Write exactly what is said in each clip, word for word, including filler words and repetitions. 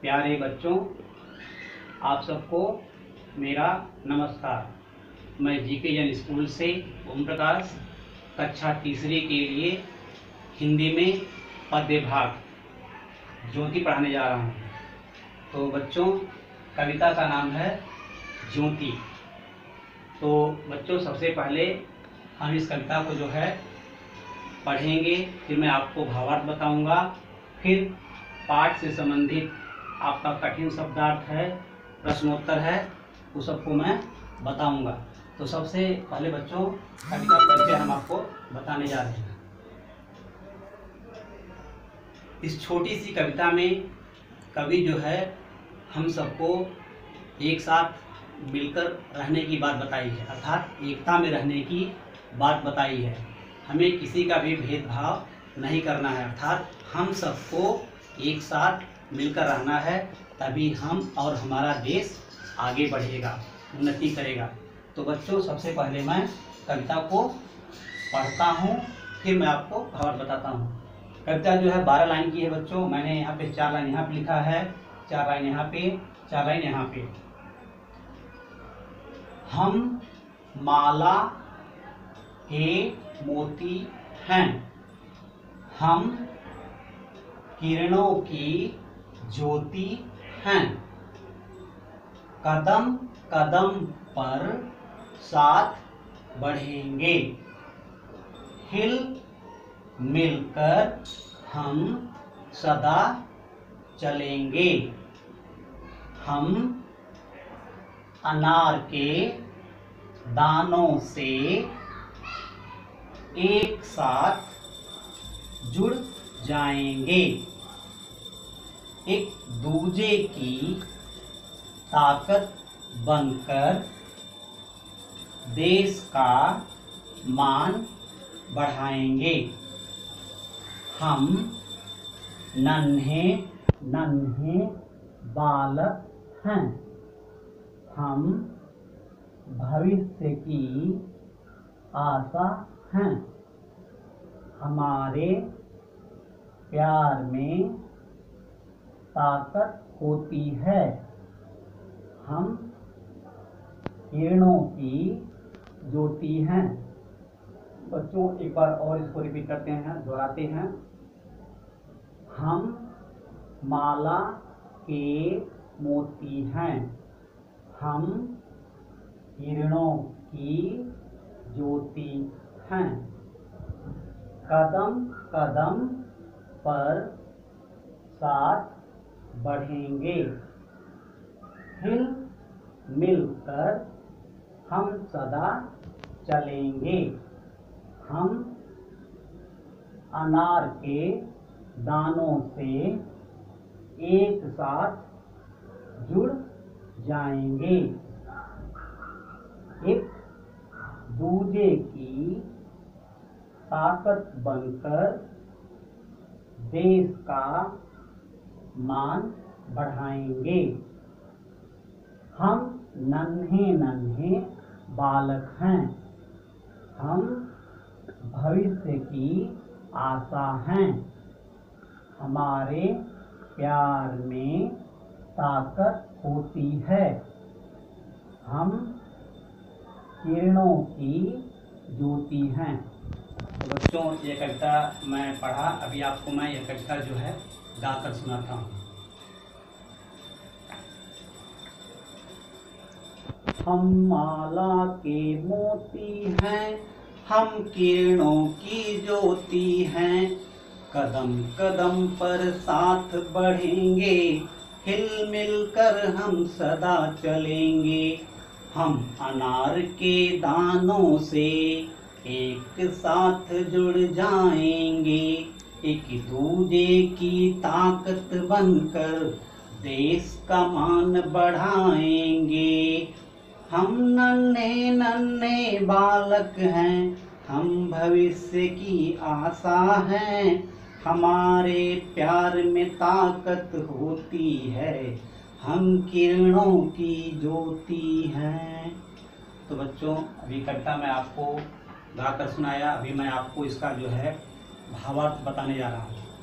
प्यारे बच्चों, आप सबको मेरा नमस्कार। मैं जीके जैन स्कूल से ओम प्रकाश कक्षा तीसरी के लिए हिंदी में पद्य भाग ज्योति पढ़ाने जा रहा हूँ। तो बच्चों, कविता का नाम है ज्योति। तो बच्चों, सबसे पहले हम इस कविता को जो है पढ़ेंगे, फिर मैं आपको भावार्थ बताऊंगा, फिर पाठ से संबंधित आपका कठिन शब्दार्थ है, प्रश्नोत्तर है, उस सबको मैं बताऊंगा। तो सबसे पहले बच्चों, कविता परिचय हम आपको बताने जा रहे हैं। इस छोटी सी कविता में कवि जो है हम सबको एक साथ मिलकर रहने की बात बताई है, अर्थात एकता में रहने की बात बताई है। हमें किसी का भी भेदभाव नहीं करना है, अर्थात हम सबको एक साथ मिलकर रहना है, तभी हम और हमारा देश आगे बढ़ेगा, उन्नति करेगा। तो बच्चों, सबसे पहले मैं कविता को पढ़ता हूँ, फिर मैं आपको भावार्थ बताता हूँ। कविता जो है बारह लाइन की है बच्चों। मैंने यहाँ पे चार लाइन यहाँ पे लिखा है, चार लाइन यहाँ पे, चार लाइन यहाँ पे। हम माला के मोती हैं, हम किरणों की ज्योति हैं, कदम कदम पर साथ बढ़ेंगे, हिल मिलकर हम सदा चलेंगे। हम अनार के दानों से एक साथ जुड़ जाएंगे, एक दूजे की ताकत बनकर देश का मान बढ़ाएंगे। हम नन्हे नन्हे बालक हैं, हम भविष्य की आशा हैं, हमारे प्यार में ताकत होती है, हम किरणों की ज्योति हैं। बच्चों, एक बार और इसको रिपीट करते हैं, दोहराते हैं। हम माला के मोती हैं, हम किरणों की ज्योति हैं, कदम कदम पर साथ बढ़ेंगे, हिल मिलकर हम सदा चलेंगे। हम अनार के दानों से एक साथ जुड़ जाएंगे, एक दूजे की ताकत बनकर देश का मान बढ़ाएंगे। हम नन्हे नन्हे बालक हैं, हम भविष्य की आशा हैं, हमारे प्यार में ताकत होती है, हम किरणों की ज्योति हैं। तो बच्चों, ये कविता मैं पढ़ा, अभी आपको मैं यह कविता जो है गाकर सुनाता हूँ। हम माला के मोती हैं, हम किरणों की ज्योति हैं, कदम कदम पर साथ बढ़ेंगे, हिल मिलकर हम सदा चलेंगे। हम अनार के दानों से एक साथ जुड़ जाएंगे, एक दूजे की ताकत बनकर देश का मान बढ़ाएंगे। हम नन्हे नन्हे बालक हैं, हम भविष्य की आशा हैं, हमारे प्यार में ताकत होती है, हम किरणों की ज्योति हैं। तो बच्चों, अभी कविता मैं आपको गाकर सुनाया, अभी मैं आपको इसका जो है भावार्थ बताने जा रहा हूँ।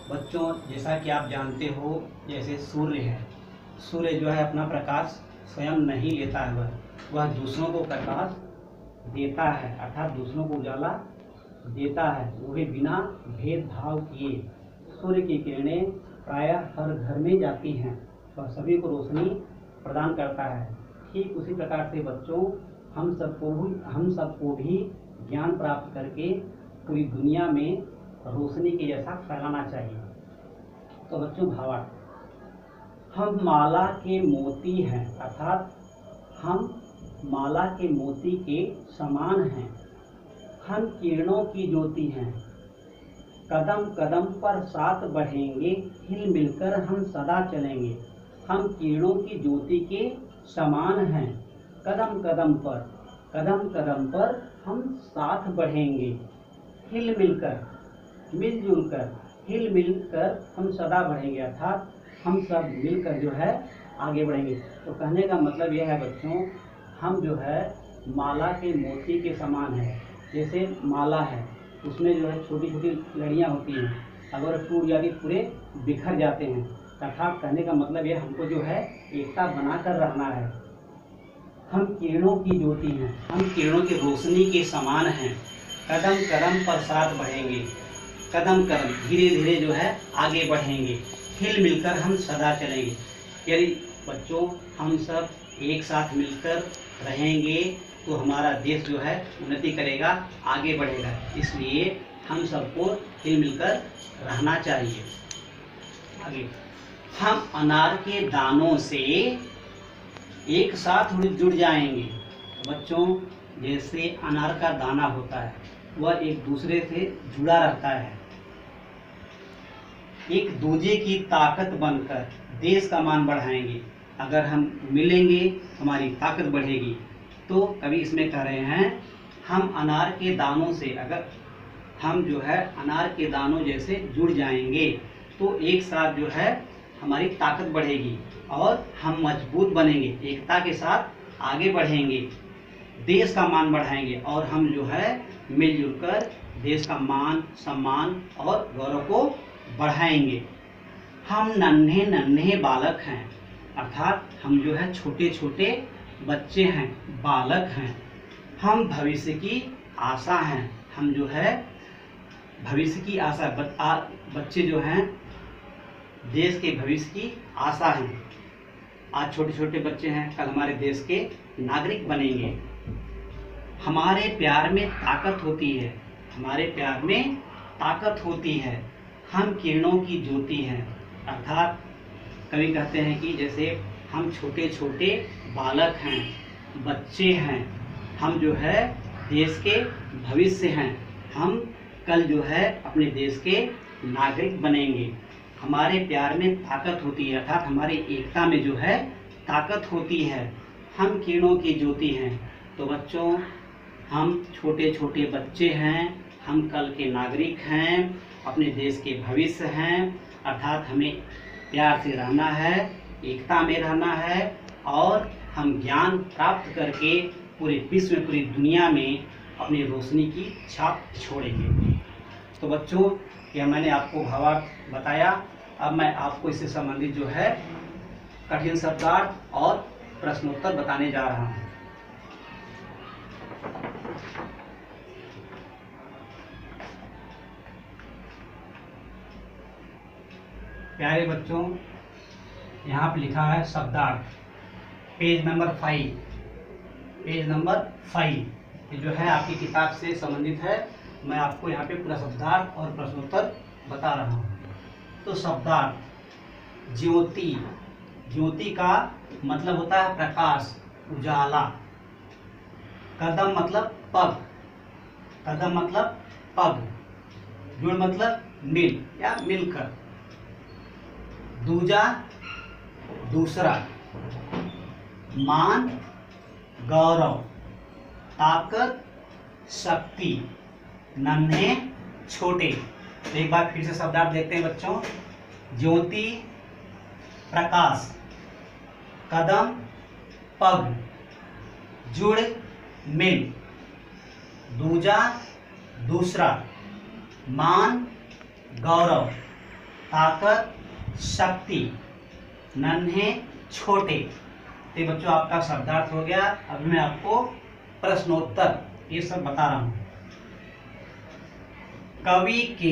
बच्चों, जैसा कि आप जानते हो, जैसे सूर्य है, सूर्य जो है अपना प्रकाश स्वयं नहीं लेता है, वह वह दूसरों को प्रकाश देता है, अर्थात दूसरों को उजाला देता है, वो भी बिना भेदभाव किए। सूर्य की किरणें प्रायः हर घर में जाती हैं, वह सभी को रोशनी प्रदान करता है। ठीक उसी प्रकार से बच्चों, हम सबको भी हम सबको भी ज्ञान प्राप्त करके पूरी दुनिया में रोशनी के जैसा फैलाना चाहिए। तो बच्चों, भावार्थ, हम माला के मोती हैं, अर्थात हम माला के मोती के समान हैं। हम किरणों की ज्योति हैं, कदम कदम पर साथ बढ़ेंगे, हिल मिलकर हम सदा चलेंगे। हम किरणों की ज्योति के समान हैं, कदम कदम पर कदम कदम पर हम साथ बढ़ेंगे, हिल मिलकर मिलजुल कर हिल मिलकर हम सदा बढ़ेंगे, अर्थात हम सब मिलकर जो है आगे बढ़ेंगे। तो कहने का मतलब यह है बच्चों, हम जो है माला के मोती के समान है। जैसे माला है, उसमें जो है छोटी छोटी लड़ियाँ होती हैं, अगर टूट जाती पूरे बिखर जाते हैं। अर्थात कहने का मतलब यह, हमको जो है एकता बना कर रहना है। हम किरणों की ज्योति हैं, हम किरणों की रोशनी के समान हैं, कदम कदम पर साथ बढ़ेंगे, कदम कदम धीरे धीरे जो है आगे बढ़ेंगे, हिल मिलकर हम सदा चलेंगे। यदि बच्चों हम सब एक साथ मिलकर रहेंगे तो हमारा देश जो है उन्नति करेगा, आगे बढ़ेगा। इसलिए हम सबको हिल मिलकर रहना चाहिए। आगे, हम अनार के दानों से एक साथ जुड़ जाएंगे। बच्चों, जैसे अनार का दाना होता है, वह एक दूसरे से जुड़ा रहता है, एक दूजे की ताकत बनकर देश का मान बढ़ाएंगे। अगर हम मिलेंगे, हमारी ताकत बढ़ेगी। तो कवि इसमें कह रहे हैं, हम अनार के दानों से, अगर हम जो है अनार के दानों जैसे जुड़ जाएंगे तो एक साथ जो है हमारी ताकत बढ़ेगी और हम मजबूत बनेंगे, एकता के साथ आगे बढ़ेंगे, देश का मान बढ़ाएंगे और हम जो है मिलजुल कर देश का मान, सम्मान और गौरव को बढ़ाएंगे। हम नन्हे नन्हे बालक हैं, अर्थात हम जो है छोटे छोटे बच्चे हैं, बालक हैं। हम भविष्य की आशा हैं, हम जो है भविष्य की आशा, बच्चे जो हैं देश के भविष्य की आशा हैं। आज छोटे छोटे बच्चे हैं, कल हमारे देश के नागरिक बनेंगे। हमारे प्यार में ताकत होती है, हमारे प्यार में ताकत होती है। हम किरणों की ज्योति हैं, अर्थात कवि कहते हैं कि जैसे हम छोटे छोटे बालक हैं, बच्चे हैं, हम जो है देश के भविष्य हैं। हम कल जो है अपने देश के नागरिक बनेंगे। हमारे प्यार में ताकत होती है, अर्थात हमारी एकता में जो है ताकत होती है। हम किरणों की ज्योति हैं। तो बच्चों, हम छोटे छोटे बच्चे हैं, हम कल के नागरिक हैं, अपने देश के भविष्य हैं। अर्थात हमें प्यार से रहना है, एकता में रहना है और हम ज्ञान प्राप्त करके पूरे विश्व में, पूरी दुनिया में अपनी रोशनी की छाप छोड़ेंगे। तो बच्चों, यह मैंने आपको भावार्थ बताया। अब मैं आपको इससे संबंधित जो है कठिन शब्दार्थ और प्रश्नोत्तर बताने जा रहा हूँ। प्यारे बच्चों, यहाँ पर लिखा है शब्दार्थ, page number five, page number five. ये जो है आपकी किताब से संबंधित है। मैं आपको यहाँ पे पूरा शब्दार्थ और प्रश्नोत्तर बता रहा हूँ। तो शब्दार्थ, ज्योति, ज्योति का मतलब होता है प्रकाश, उजाला। कदम मतलब पग, कदम मतलब पग। जुड़ मतलब मिल या मिलकर। दूजा, दूसरा। मान, गौरव। ताकत, शक्ति। नन्हे, छोटे। तो एक बार फिर से शब्दार्थ देखते हैं बच्चों। ज्योति, प्रकाश। कदम, पग। जुड़, मिल। दूजा, दूसरा। मान, गौरव। ताकत, शक्ति, नन्हे, छोटे। तो बच्चों आपका शब्दार्थ हो गया। अभी मैं आपको प्रश्नोत्तर ये सब बता रहा हूं। कवि के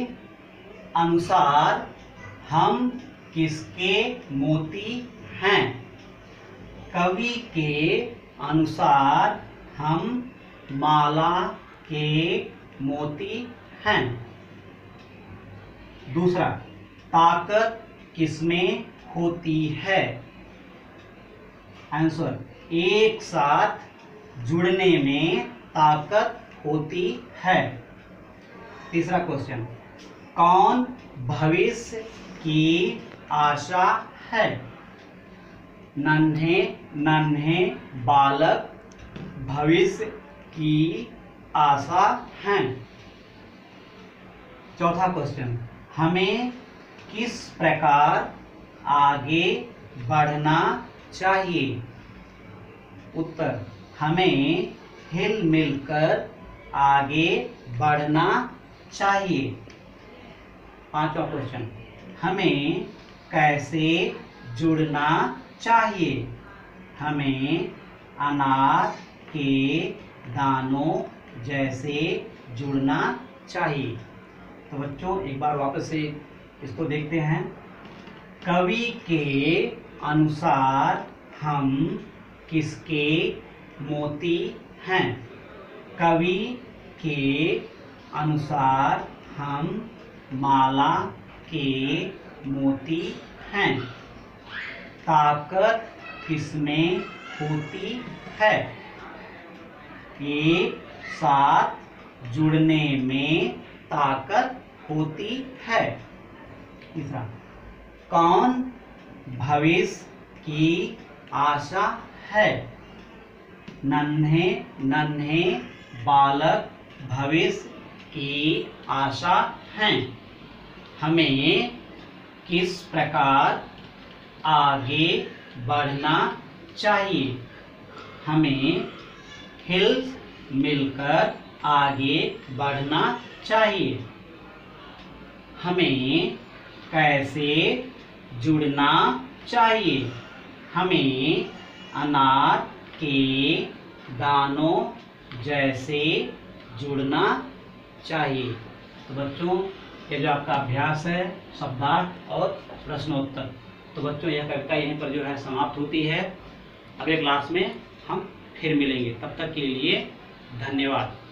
अनुसार हम किसके मोती हैं? कवि के अनुसार हम माला के मोती हैं। दूसरा, ताकत किसमें होती है? आंसर, एक साथ जुड़ने में ताकत होती है। तीसरा क्वेश्चन, कौन भविष्य की आशा है? नन्हे नन्हे बालक भविष्य की आशा हैं। चौथा क्वेश्चन, हमें किस प्रकार आगे बढ़ना चाहिए? उत्तर, हमें हिल मिलकर आगे बढ़ना चाहिए। पांचवा क्वेश्चन, हमें कैसे जुड़ना चाहिए? हमें अनार के दानों जैसे जुड़ना चाहिए। तो बच्चों एक बार वापस से इसको देखते हैं। कवि के अनुसार हम किसके मोती हैं? कवि के अनुसार हम माला के मोती हैं। ताकत किसमें होती है? एक साथ जुड़ने में ताकत होती है। तीसरा, कौन भविष्य की आशा है? नन्हे नन्हे बालक भविष्य की आशा हैं। हमें किस प्रकार आगे बढ़ना चाहिए? हमें हिल मिलकर आगे बढ़ना चाहिए। हमें कैसे जुड़ना चाहिए? हमें अनार के दानों जैसे जुड़ना चाहिए। तो बच्चों ये जो आपका अभ्यास है शब्दार्थ और प्रश्नोत्तर, तो बच्चों यह कविता यहीं पर जो है समाप्त होती है। अगले क्लास में हम फिर मिलेंगे, तब तक के लिए धन्यवाद।